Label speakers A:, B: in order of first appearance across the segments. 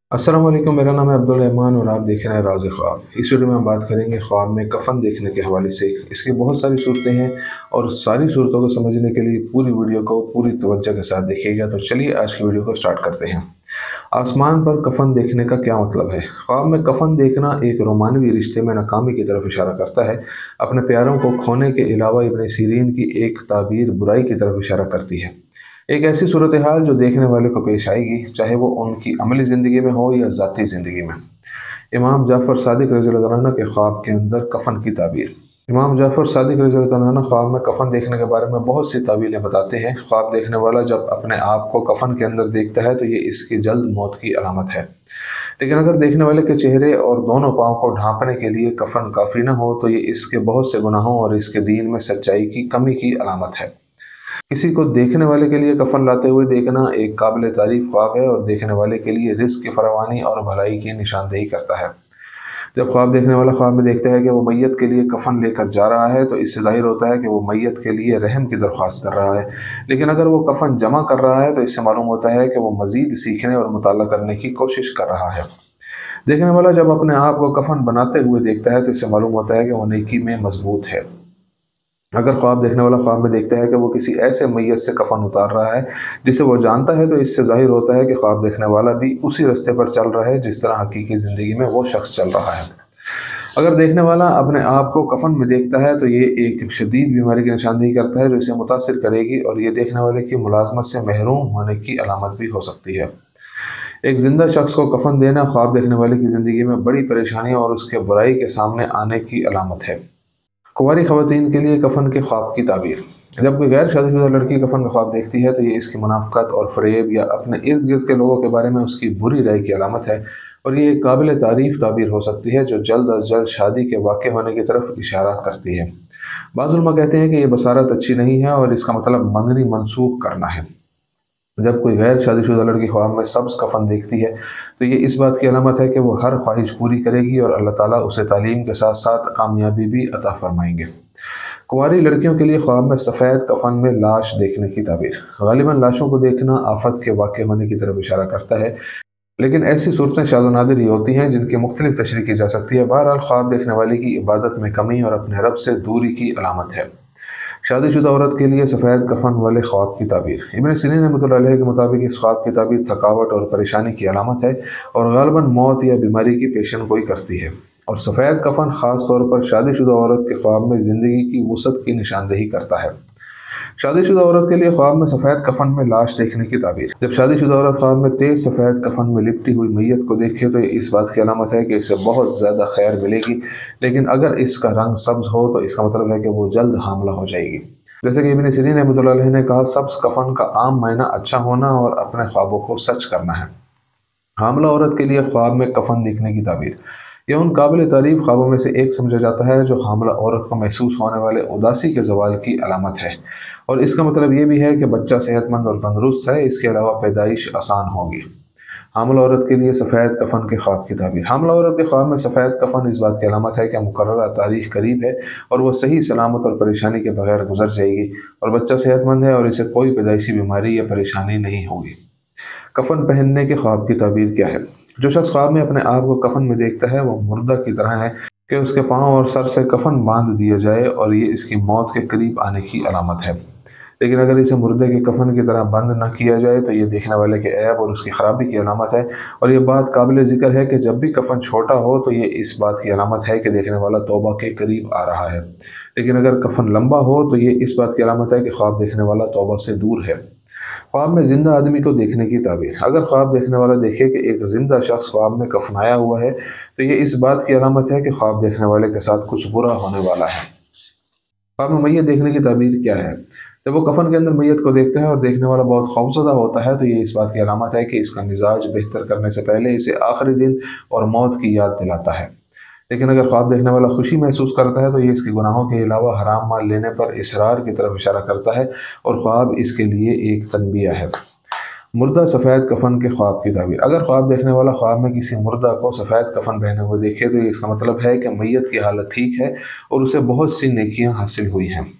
A: अस्सलाम वालेकुम। मेरा नाम है अब्दुल रहमान और आप देख रहे हैं राज़ ख्वाब। इस वीडियो में हम बात करेंगे ख्वाब में कफन देखने के हवाले से। इसकी बहुत सारी सूरतें हैं और सारी सूरतों को समझने के लिए पूरी वीडियो को पूरी तवज्जो के साथ देखिएगा। तो चलिए आज की वीडियो को स्टार्ट करते हैं। आसमान पर कफन देखने का क्या मतलब है? ख्वाब में कफन देखना एक रोमानवी रिश्ते में नाकामी की तरफ इशारा करता है। अपने प्यारों को खोने के अलावा इब्न सीरीन की एक ताबीर बुराई की तरफ इशारा करती है। एक ऐसी सूरत हाल जो देखने वाले को पेश आएगी, चाहे वो उनकी अमली ज़िंदगी में हो या ज़ाती ज़िंदगी में। इमाम जाफ़र सादिक रज़ियल्लाहु अन्हु के ख्वाब के अंदर कफन की ताबीर। इमाम जाफ़र सादिक रज़ियल्लाहु अन्हु ख्वाब में कफन देखने के बारे में बहुत सी तावीलें बताते हैं। ख्वाब देखने वाला जब अपने आप को कफन के अंदर देखता है तो ये इसकी जल्द मौत की अलामत है। लेकिन अगर देखने वाले के चेहरे और दोनों पाँव को ढांपने के लिए कफन काफ़ी न हो तो ये इसके बहुत से गुनाहों और इसके दीन में सच्चाई की कमी की अलामत है। किसी को देखने वाले के लिए कफन लाते हुए देखना एक काबिल तारीफ ख्वाब है और देखने वाले के लिए रिज़्क़ की फरावानी और भलाई की निशानदेही करता है। जब ख्वाब देखने वाला ख्वाब में देखता है कि वो मैयत के लिए कफन लेकर जा रहा है तो इससे ज़ाहिर होता है कि वो मैयत के लिए रहम की दरख्वास्त कर रहा है। लेकिन अगर वो कफन जमा कर रहा है तो इससे मालूम होता है कि वो मज़ीद सीखने और मुताला करने की कोशिश कर रहा है। देखने वाला जब अपने आप को कफन बनाते हुए देखता है तो इससे मालूम होता है कि वो नेकी में मजबूत है। अगर ख्वाब देखने वाला ख्वाब में देखता है कि वो किसी ऐसे मैयत से कफन उतार रहा है जिसे वो जानता है तो इससे ज़ाहिर होता है कि ख्वाब देखने वाला भी उसी रास्ते पर चल रहा है जिस तरह हकीकी ज़िंदगी में वो शख्स चल रहा है। अगर देखने वाला अपने आप को कफन में देखता है तो ये एक शदीद बीमारी की निशानदेही करता है जो इसे मुतासिर करेगी और ये देखने वाले की मुलाजमत से महरूम होने की अलामत भी हो सकती है। एक जिंदा शख्स को कफन देना ख्वाब देखने वाले की ज़िंदगी में बड़ी परेशानी और उसके बुराई के सामने आने की अलामत है। कुंवारी ख़वातीन के लिए कफन के ख्वाब की ताबीर। जब कोई गैर शादीशुदा लड़की कफन का ख्वाब देखती है तो ये इसकी मुनाफ़क़त और फ़रेब या अपने इर्द गिर्द के लोगों के बारे में उसकी बुरी राय की अलामत है और ये एक काबिल तारीफ़ ताबीर हो सकती है जो जल्द अज जल्द शादी के वाक़े होने की तरफ इशारा करती है। बाज़ उलमा कहते हैं कि यह बसारत अच्छी नहीं है और इसका मतलब मंगनी मनसूख करना है। जब कोई गैर शादीशुदा लड़की ख्वाब में सब्ज़ कफन देखती है तो ये इस बात की अलामत है कि वो हर ख्वाहिश पूरी करेगी और अल्लाह ताला उसे तालीम के साथ साथ कामयाबी भी अता फरमाएंगे। कुंवारी लड़कियों के लिए ख्वाब में सफ़ेद कफन में लाश देखने की ताबीर। गालिबन लाशों को देखना आफत के वाक़े होने की तरफ इशारा करता है, लेकिन ऐसी सूरतें शाज़ व नादिर ही होती हैं जिनकी मुख्तलिफ तशरीह की जा सकती है। बहरहाल ख्वाब देखने वाले की इबादत में कमी और अपने रब से दूरी की अलामत है। शादीशुदा औरत के लिए सफ़ेद कफन वाले ख्वाब की ताबीर। इब्न सीरीन रहमतुल्लाह अलैह के मुताबिक इस ख्वाब की ताबीर थकावट और परेशानी की अलामत है और ग़ालिबन मौत या बीमारी की पेशन गोई करती है। और सफ़ेद कफन ख़ास तौर पर शादीशुदा औरत के ख्वाब में ज़िंदगी की वुसअत की निशानदेही करता है। शादीशुदा औरत के लिए ख्वाब में सफ़ेद कफन में लाश देखने की ताबीर। जब शादीशुदा औरत ख्वाब में तेज़ सफ़ेद कफन में लिपटी हुई मैयत को देखे तो ये इस बात की अलामत है कि इसे बहुत ज़्यादा खैर मिलेगी, लेकिन अगर इसका रंग सब्ज़ हो तो इसका मतलब है कि वो जल्द हामला हो जाएगी। जैसे कि इब्न सीरीन रहमतुल्लाह अलैह ने कहा, सब्ज़ कफन का आम मायना अच्छा होना और अपने ख्वाबों को सच करना है। हामला औरत के लिए ख्वाब में कफन देखने की ताबीर। यह उन काबिल तारीफ़ ख्वाबों में से एक समझा जाता है जो हामला औरत को महसूस होने वाले उदासी के ज़वाल की अलामत है और इसका मतलब ये भी है कि बच्चा सेहतमंद और तंदुरुस्त है। इसके अलावा पैदाइश आसान होगी। हामला औरत के लिए सफ़ेद कफन के ख्वाब की ताबीर। हामला औरत के ख्वाब में सफ़ेद कफन इस बात की अलामत है कि मुकर्ररा तारीख करीब है और वह सही सलामत और परेशानी के बगैर गुजर जाएगी और बच्चा सेहतमंद है और इसे कोई पैदाइशी बीमारी या परेशानी नहीं होगी। कफन पहनने के ख्वाब की ताबीर क्या है? जो शख्स ख्वाब में अपने आप को कफन में देखता है वो मुर्दा की तरह है कि उसके पाँव और सर से कफन बांध दिया जाए और ये इसकी मौत के करीब आने की अलामत है। लेकिन अगर इसे मुर्दे के कफन की तरह बंद न किया जाए तो ये देखने वाले के ऐब और उसकी ख़राबी की अलामत है और ये बात काबिल ज़िक्र है कि जब भी कफन छोटा हो तो ये इस बात की अलामत है कि देखने वाला तौबा के करीब आ रहा है। लेकिन अगर कफन लंबा हो तो ये इस बात की अलामत है कि ख्वाब देखने वाला तौबा से दूर है। ख्वाब में ज़िंदा आदमी को देखने की ताबीर। अगर ख्वाब देखने वाला देखे कि एक ज़िंदा शख्स ख्वाब में कफनाया हुआ है तो ये इस बात की अलामत है कि ख्वाब देखने वाले के साथ कुछ बुरा होने वाला है। ख्वाब में मैयत देखने की ताबीर क्या है? जब वो कफन के अंदर मैयत को देखता है और देखने वाला बहुत खौफज़दा होता है तो ये इस बात की अलामत है कि इसका मिजाज बेहतर करने से पहले इसे आखिरी दिन और मौत की याद दिलाता है। लेकिन अगर ख्वाब देखने वाला खुशी महसूस करता है तो ये इसके गुनाहों के अलावा हराम माल लेने पर इसरार की तरफ इशारा करता है और ख्वाब इसके लिए एक तनबिया है। मुर्दा सफ़ेद कफन के ख्वाब की ताबीर। अगर ख्वाब देखने वाला ख्वाब में किसी मुर्दा को सफ़ेद कफन पहने हुए देखे तो ये इसका मतलब है कि मैयत की हालत ठीक है और उसे बहुत सी नेकियां हासिल हुई हैं।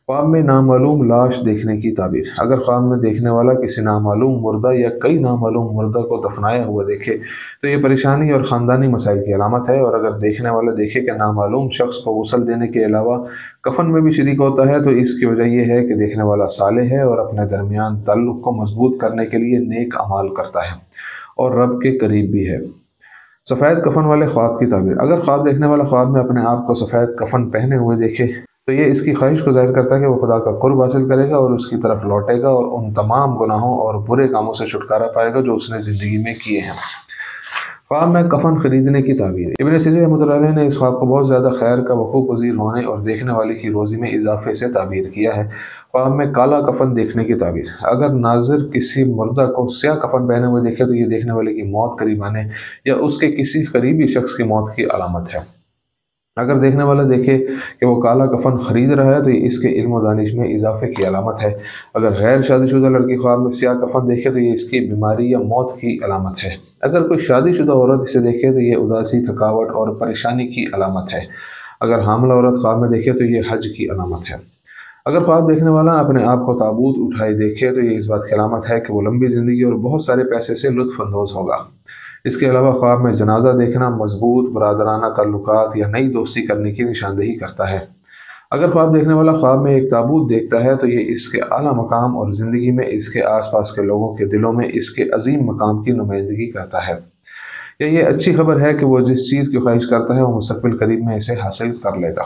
A: ख्वाब में नामालूम लाश देखने की ताबीर। अगर ख्वाब में देखने वाला किसी नामालूम मुर्दा या कई नामालूम मुर्दा को दफनाया हुआ देखे तो ये परेशानी और ख़ानदानी मसाइल की अलामत है। और अगर देखने वाला देखे कि नामालूम शख्स को गुस्ल देने के अलावा कफन में भी शरीक होता है तो इसकी वजह यह है कि देखने वाला सालेह है और अपने दरमियान ताल्लुक़ को मजबूत करने के लिए नेक अमाल करता है और रब के करीब भी है। सफ़ेद कफन वाले ख्वाब की ताबीर। अगर ख्वाब देखने वाला ख्वाब में अपने आप को सफ़ेद कफन पहने हुए देखे तो ये इसकी ख्वाहिश को ज़ाहिर करता है कि वो खुदा का कुर्ब हासिल करेगा और उसकी तरफ लौटेगा और उन तमाम गुनाहों और बुरे कामों से छुटकारा पाएगा जो उसने ज़िंदगी में किए हैं। ख्वाब में कफन खरीदने की ताबीर। इब्न सीरीन रहमतुल्लाह अलैह ने इस ख्वाब को बहुत ज़्यादा खैर का वक़ूअ पज़ीर होने और देखने वाले की रोज़ी में इजाफे से ताबीर किया है। ख्वाब में काला कफन देखने की ताबीर। अगर नाज़िर किसी मुर्दा को स्याह कफन पहने हुए देखे तो ये देखने वाले की मौत करीब आने या उसके किसी करीबी शख्स की मौत की अलामत है। अगर देखने वाला देखे कि वो काला कफन ख़रीद रहा है तो ये इसके इल्म और दानिश में इजाफे की अलामत है। अगर गैर शादीशुदा लड़की ख्वाब में स्याह कफन देखे तो ये इसकी बीमारी या मौत की अलामत है। अगर कोई शादीशुदा औरत इसे देखे तो ये उदासी, थकावट और परेशानी की अलामत है। अगर हामला औरत ख्वाब में देखे तो ये हज की अलामत है। अगर ख्वाब देखने वाला अपने आप को ताबूत उठाए देखे तो ये इस बात की अलामत है कि वो लंबी ज़िंदगी और बहुत सारे पैसे से लुत्फ़अंदोज़ होगा। इसके अलावा ख्वाब में जनाजा देखना मजबूत बरादराना ताल्लुकात या नई दोस्ती करने की निशानदेही करता है। अगर ख्वाब देखने वाला ख्वाब में एक ताबूत देखता है तो ये इसके आला मकाम और ज़िंदगी में इसके आसपास के लोगों के दिलों में इसके अजीम मकाम की नुमाइंदगी करता है। या ये अच्छी खबर है कि वो जिस चीज़ की ख्वाहिश करता है वो मुस्तक़बिल करीब में इसे हासिल कर लेगा।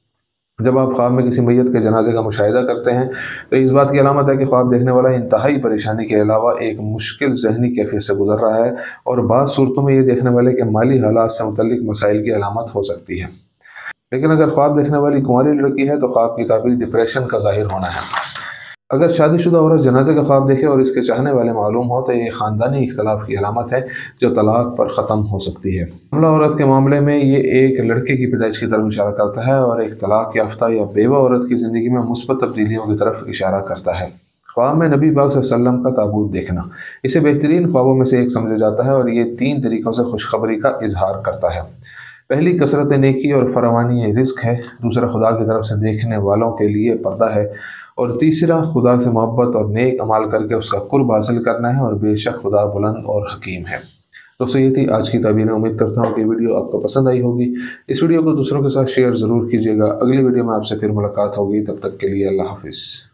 A: जब आप ख्वाब में किसी मैयत के जनाजे का मुशाहिदा करते हैं तो इस बात की अलामत है कि ख्वाब देखने वाला इंतहाई परेशानी के अलावा एक मुश्किल ज़हनी कैफियत से गुजर रहा है और बाज़ सूरतों में ये देखने वाले के माली हालात से मुतल्लिक मसाइल की अलामत हो सकती है। लेकिन अगर ख्वाब देखने वाली कुंवारी लड़की है तो ख्वाब की ताबीर डिप्रेशन का ज़ाहिर होना है। अगर शादीशुदा औरत जनाजे का ख्वाब देखे और इसके चाहने वाले मालूम हो तो ये ख़ानदानी इख्तलाफ की अलामत है जो तलाक पर ख़त्म हो सकती है। हमला औरत के मामले में ये एक लड़के की पैदाइश की तरफ इशारा करता है और एक तलाक याफ्ता या बेवा औरत की ज़िंदगी में मुस्बत तब्दीलियों की तरफ इशारा करता है। ख्वाब में नबी पाक सल्लल्लाहु अलैहि वसल्लम का ताबूत देखना इसे बेहतरीन ख्वाबों में से एक समझा जाता है और ये 3 तरीक़ों से खुशखबरी का इजहार करता है। पहली कसरत नेकी और फरावानी रिज़्क है। दूसरा खुदा की तरफ से देखने वालों के लिए पर्दा है और तीसरा खुदा से मोहब्बत और नेक अमाल करके उसका कुर्ब हासिल करना है और बेशक खुदा बुलंद और हकीम है। दोस्तों ये थी आज की ताबीर। उम्मीद करता हूँ कि वीडियो आपको पसंद आई होगी। इस वीडियो को दूसरों के साथ शेयर ज़रूर कीजिएगा। अगली वीडियो में आपसे फिर मुलाकात होगी। तब तक के लिए अल्लाह हाफिज़।